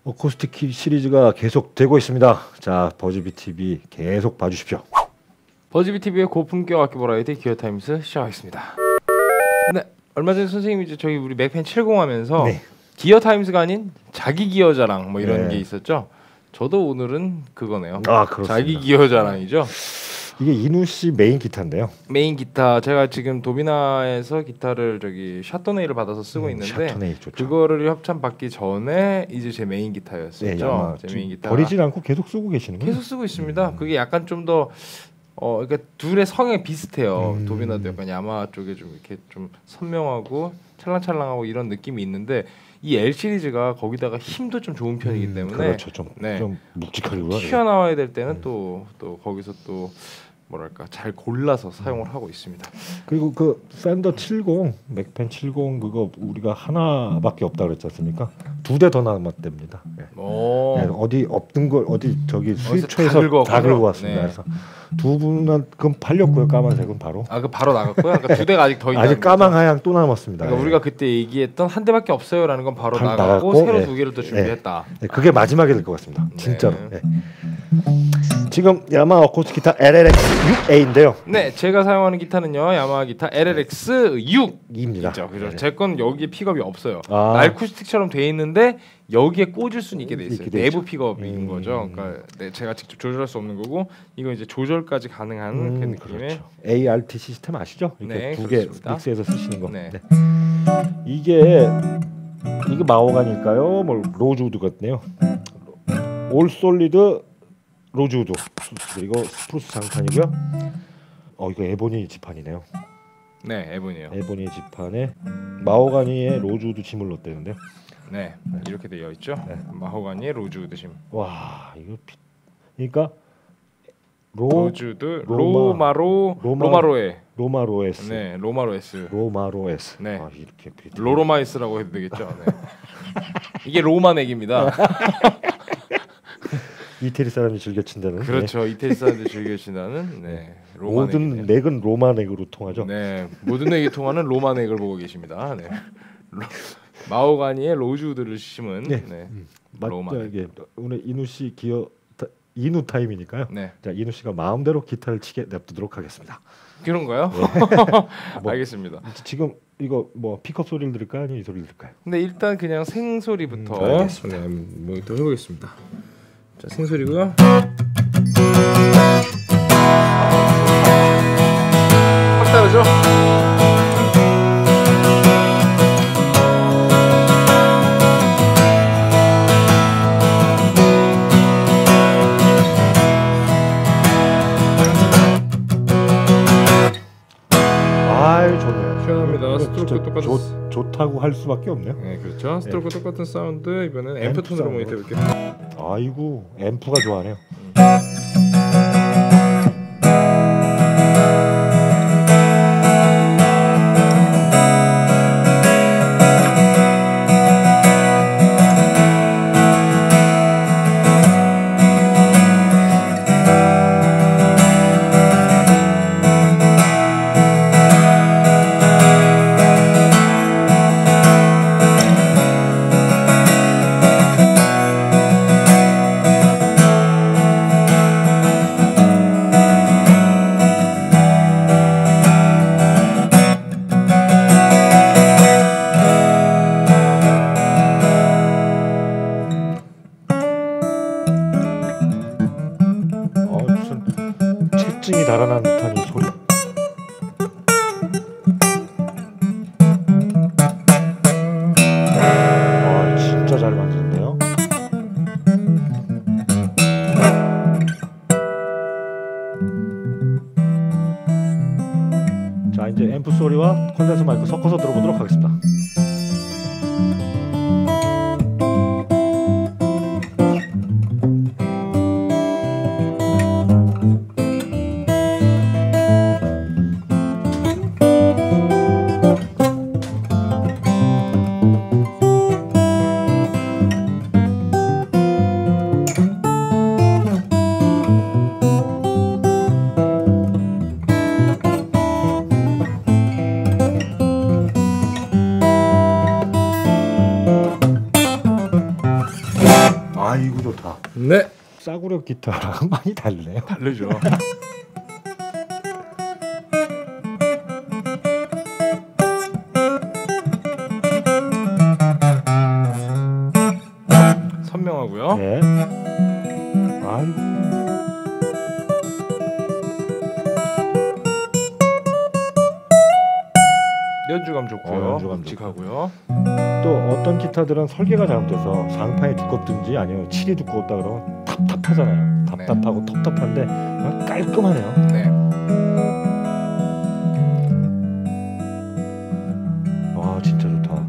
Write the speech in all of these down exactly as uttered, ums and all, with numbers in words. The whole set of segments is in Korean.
어쿠스틱 키 시리즈가 계속 되고 있습니다. 자, 버즈비 티비 계속 봐주십시오. 버즈비 티비의 고품격 악기 버라이티 기어타임스 시작하겠습니다. 네, 얼마 전에 선생님이 이제 저희 우리 맥펜 칠십 하면서 네. 기어타임스가 아닌 자기 기어 자랑 뭐 이런 네. 게 있었죠. 저도 오늘은 그거네요. 아, 그렇습니다. 자기 기어 자랑이죠. 이게 이누 씨 메인 기타인데요. 메인 기타 제가 지금 도미나에서 기타를 저기 샤토네이를 받아서 쓰고 음, 있는데 샤토네이 좋죠. 그거를 협찬 받기 전에 이제 제 메인 기타였었죠. 네, 아마 제 메인 기타 버리질 않고 계속 쓰고 계시는군요. 계속 쓰고 있습니다. 음. 그게 약간 좀 더 어, 그러니까 둘의 성향이 비슷해요. 음. 도미나도 약간 야마 쪽에 좀 이렇게 좀 선명하고 찰랑찰랑하고 이런 느낌이 있는데 이 L 시리즈가 거기다가 힘도 좀 좋은 편이기 음, 때문에 그렇죠. 좀, 네. 좀 묵직하고요. 튀어나와야 될 때는 음. 또 또 거기서 또 뭐랄까 잘 골라서 사용을 하고 있습니다. 그리고 그 팬더 칠십 맥펜 칠십 그거 우리가 하나밖에 없다 그랬지 않습니까? 두 대 더 남았답니다. 네. 오. 네, 어디 없던 걸 어디 저기 어디서 수입처에서 다 긁어 다 긁어 왔습니다. 네. 그래서 두 분은 그럼 팔렸고요. 까만색은 바로. 아 그 바로 나갔고요. 그러니까 두 대가 아직 더 있는 아직 까만 하양 또 남았습니다. 그러니까 네. 우리가 그때 얘기했던 한 대밖에 없어요라는 건 바로 바로 나가고, 나갔고, 새로 네. 두 개를 또 준비했다. 네, 그게 마지막이 될 것 같습니다. 네. 진짜로. 네. 지금 야마 어쿠스틱 기타 엘엘엑스 육 에이인데요. 네, 제가 사용하는 기타는요 야마하 기타 엘엘엑스 육 이입니다. 있죠. 그죠? 네. 제 건 여기에 픽업이 없어요. 아. 날쿠스틱처럼 돼 있는데 여기에 꽂을 수는 있게 돼 있어요. 있게 돼 내부 있죠. 픽업인 음. 거죠. 그러니까 네, 제가 직접 조절할 수 없는 거고 이거 이제 조절까지 가능한 음, 그 느낌의 그렇죠. 에이알티 시스템 아시죠? 이렇게 네, 두 개 그렇습니다. 믹스해서 쓰시는 거. 네. 네. 이게 이게 마호가니까요. 뭐 로즈우드 같네요. 올 솔리드 로즈우드 그리고 스프루스 장판이고요. 어 이거 에보니 지판이네요. 네, 에본이에요. 에보니 지판에 마호가니에 로즈우드 짐을 넣었대는데요. 네, 이렇게 되어 있죠. 네. 마호가니의 로즈우드 심. 와 이거 피... 그러니까 로 로즈우드 로마- 로마로 로마- 로마로에 로마로에스 네, 로마로에스. 로마로에스 네. 아, 이렇게 비- 로로마이스라고 해도 되겠죠. 네. 이게 로마넥입니다. 이태리 사람이 즐겨 친다는 그렇죠. 이태리 사람들이 즐겨신다는 네, 네. 로마넥이네요. 모든 넥은 로마넥으로 통하죠. 네, 모든 넥이 통하는 로마넥을 보고 계십니다. 네. 로, 마호가니의 로즈우드를 심은 네. 네. 맞죠. 로마넥. 이게 오늘 이누 씨 기어 타, 이누 타임이니까요. 네. 자 이누 씨가 마음대로 기타를 치게 냅두도록 하겠습니다. 그런가요? 뭐, 알겠습니다. 지금 이거 뭐 픽업 소리를 들을까요, 아니면 이 소리를 들을까요? 근데 일단 그냥 생소리부터 음, 알겠습니다. 네, 뭐또 해보겠습니다. 자, 생소리고요. 확 다르죠? 아유 좋네요. 시원합니다. 이거 스트로크 진짜 똑같은 좋, 좋다고 할 수밖에 없네요. 네, 그렇죠. 스트로크 똑같은 사운드 이번에는 앰프 앰프 톤으로 사운드. 모니터 해볼게요. 아이고 앰프가 좋아하네요. 어, 무슨 채증이 달아난 듯한 이 소리. 아, 진짜 잘 만드는데요. 자, 이제 앰프 소리와 콘덴서 마이크 섞어서 들어보도록 하겠습니다. 네. 싸구려 기타랑 많이 다르네요. 다르죠. 선명하고요. 네. 아이고. 연주감 좋고요. 어, 연주감 묵직하고요. 또 어떤 기타들은 설계가 잘못돼서 상판이 두껍든지 아니면 칠이 두껍다 그러면 답답하잖아요. 답답하고 네. 텁텁한데 그냥 깔끔하네요. 네. 와 진짜 좋다.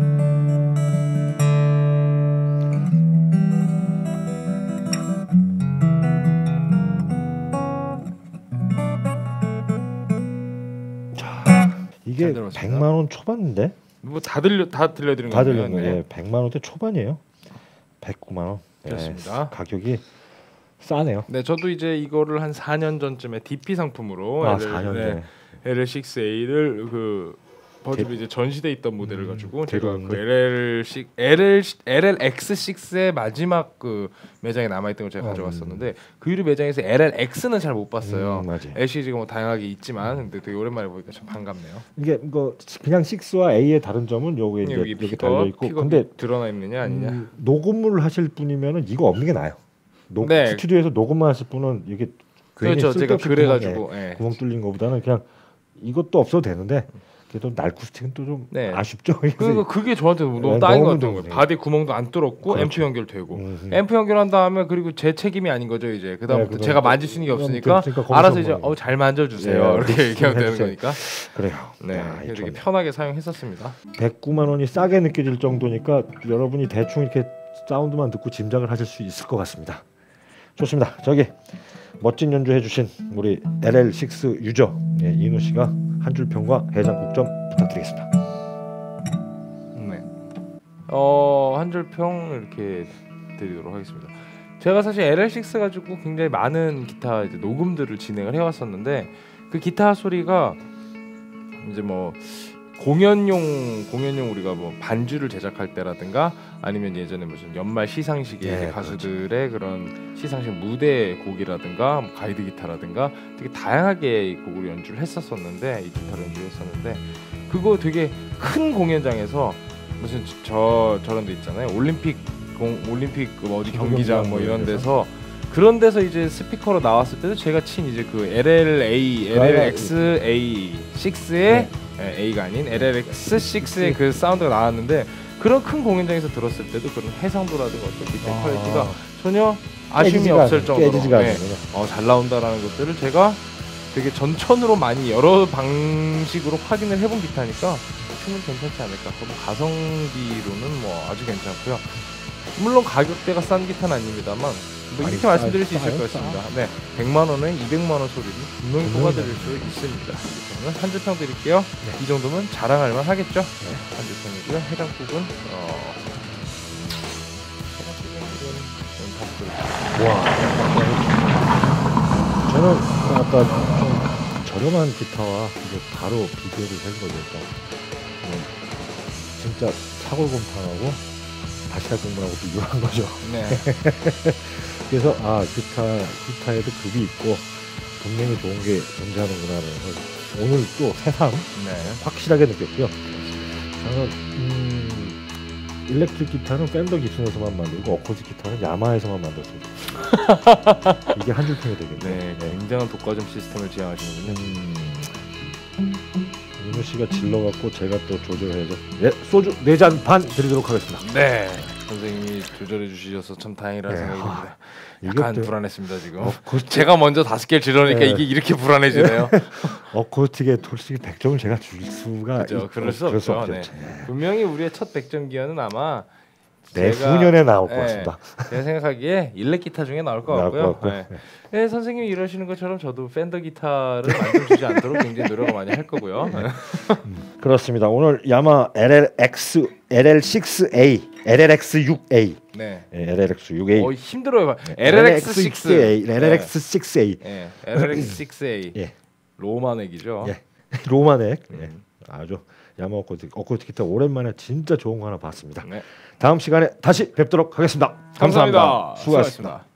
이게 백만 원 초반인데? 뭐 다 들려 다 들려드린 다 들린 거예요. 거예요. 백만 원대 초반이에요. 백구만 원. 그렇습니다. 네, 가격이 싸네요. 네, 저도 이제 이거를 한 사 년 전쯤에 디피 상품으로 아, 사 년 전에 엘엘 식스 에이를 그 버즈로 이제 전시돼 있던 모델을 음, 가지고 제가 데려오는데. 그 엘엘 식 엘엘 엘엘엑스 식스의 마지막 그 매장에 남아 있던 걸 제가 음. 가져갔었는데 그 이후 매장에서 엘엘엑스는 잘 못 봤어요. 음, 맞아요. 엘 시리즈가 뭐 다양하게 있지만 근데 되게 오랜만에 보니까 참 반갑네요. 이게 뭐 그냥 식스와 A의 다른 점은 요게 이제 여기 여기 픽업, 달려 있고 픽업이 근데 드러나 있느냐 아니냐. 음, 녹음을 하실 분이면은 이거 없는 게 나아요. 녹, 네. 스튜디오에서 녹음만 하실 분은 이게 괜히 그렇죠. 제가 쓸데없이 그래가지고 구멍, 예. 구멍 뚫린 거보다는 그냥 이것도 없어도 되는데 그래도 날쿠스틱은 또 좀 네. 아쉽죠. 그 그게 저한테 너무 네, 딱인 것 너무 같은 거예요. 너무 바디 구멍도 안 뚫었고 그렇죠. 앰프 연결되고 음, 앰프 연결한 다음에 그리고 제 책임이 아닌 거죠 이제 그 다음부터 네, 제가 그건 만질 수 있는 게 그건 없으니까 그러니까 알아서 이제 거기서 어, 잘 만져주세요 네, 이렇게 얘기하면 되는 해주세요. 거니까 그래요. 네 야, 되게 좋네. 편하게 사용했었습니다. 백구만 원이 싸게 느껴질 정도니까 여러분이 대충 이렇게 사운드만 듣고 짐작을 하실 수 있을 것 같습니다. 좋습니다. 저기 멋진 연주 해주신 우리 엘엘 식스 유저 예, 이인우 씨가 한 줄 평과 해장국 좀 부탁드리겠습니다. 네. 어, 한 줄 평 이렇게 드리도록 하겠습니다. 제가 사실 엘엘 식스 가지고 굉장히 많은 기타 이제 녹음들을 진행을 해왔었는데 그 기타 소리가 이제 뭐 공연용 공연용 우리가 뭐 반주를 제작할 때라든가 아니면 예전에 무슨 연말 시상식에 네, 이제 가수들의 그런 시상식 무대 곡이라든가 뭐 가이드 기타라든가 되게 다양하게 이 곡으로 연주를 했었었는데 이 기타를 연주했었는데 그거 되게 큰 공연장에서 무슨 저 저런 데 있잖아요. 올림픽 공 올림픽 뭐 어디 경기장 뭐 이런 데서 그런 데서 이제 스피커로 나왔을 때도 제가 친 이제 그 엘엘에이 엘엘엑스 에이 식스의 네. A가 아닌 엘엘엑스 식스의 그 사운드가 나왔는데 그런 큰 공연장에서 들었을 때도 그런 해상도라든가 어떤 기타 아. 퀄리티가 전혀 아쉬움이 없을 정도로 네. 어, 잘 나온다라는 것들을 제가 되게 전천후로 많이 여러 방식으로 확인을 해본 기타니까 충분히 괜찮지 않을까. 뭐 가성비로는 뭐 아주 괜찮고요. 물론 가격대가 싼 기타는 아닙니다만 뭐 이렇게 말씀드릴 수 있을 것 같습니다. 네, 백만 원에 이백만 원 소리를 분명히 뽑아드릴 수 있습니다. 저는 한 줄 평 드릴게요. 네. 이 정도면 자랑할 만 하겠죠. 네. 한 줄 평이고요. 해장국은 어... 해장국은 와, 저는 아까 좀 저렴한 기타와 이제 바로 비교를 해보니까 진짜 사골곰탕하고 다시다 국물하고 비교한 거죠. 네. 그래서 아 기타 기타에도 급이 있고 분명히 좋은 게 존재하는구나라는 걸 오늘 또 새삼 네. 확실하게 느꼈고요. 저는 음, 일렉트릭 기타는 팬더 기순에서만 만들고 어쿠스틱 기타는 야마에서만 만들었습니다. 이게 한 줄 평이 되겠네요. 네, 네. 굉장한 독과점 시스템을 지향하시는군요. 음, 이모 씨가 질러갖고 제가 또 조절해서 예, 소주 네 잔 반 드리도록 하겠습니다. 네. 선생님이 조절해 주셔서 참 다행이라는 네. 생각이 듭니다. 약간 이것도- 불안했습니다 지금. 어쿠스틱, 제가 먼저 다섯 개를 지르니까 네. 이게 이렇게 불안해지네요. 어쿠스틱에 솔직히 백 점을 제가 줄 수가 그죠, 있- 그럴 수 그럴 수 없죠. 없죠. 네. 분명히 우리의 첫 백 점 기어는 아마 내후년에 나올 것 네, 같습니다. 제가 생각하기에 일렉 기타 중에 나올 것 나올 것 같고요. 같고. 네. 네, 선생님이 이러시는 것처럼 저도 팬더 기타를 만들어주지 않도록 굉장히 노력을 많이 할 거고요. 네. 그렇습니다. 오늘 야마 엘엘엑스 엘엘 식스 에이 엘엘엑스 식스 에이 네. 예, 엘엘엑스 식스 에이 어, 힘들어요. 엘엘엑스 식스 에이 엘엘엑스 식스 에이 네. 엘엘엑스 식스 에이 예. 로마넥이죠. 예. 로마넥 예. 음. 아주 야마 어쿠스틱 어쿠스틱 기타 오랜만에 진짜 좋은 거 하나 봤습니다. 네. 다음 시간에 다시 뵙도록 하겠습니다. 감사합니다. 감사합니다. 수고하셨습니다. 수고하셨습니다.